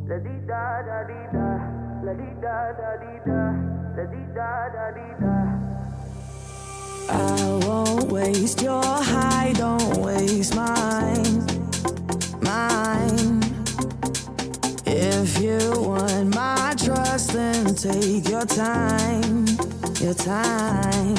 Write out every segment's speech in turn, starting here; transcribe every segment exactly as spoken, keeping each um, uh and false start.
La di da da di da, la di da da di da, la di da da di da. I won't waste your high, don't waste mine, mine. If you want my trust, then take your time, your time.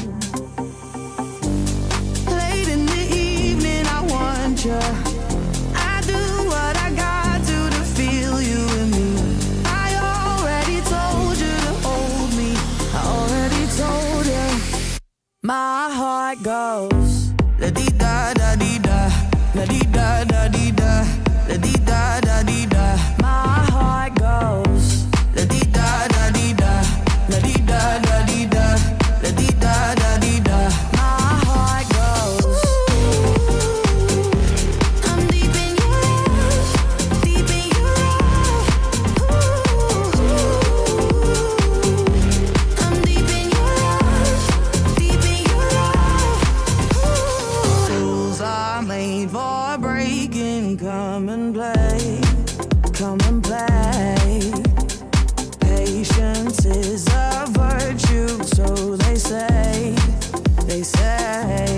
Late in the evening, I want you. I do what I got to to feel you in me. I already told you to hold me. I already told you. My heart goes la di da da di da, la di da da di da, la di da da di da. My heart goes la di da da di da, la di da da di da, la di da da di da. My heart goes. I'm deep in your love, deep in your love. I'm deep in your love, deep in your love. Rules are made for breaking. Come and play, come and play. Patience is a virtue, so they say, they say.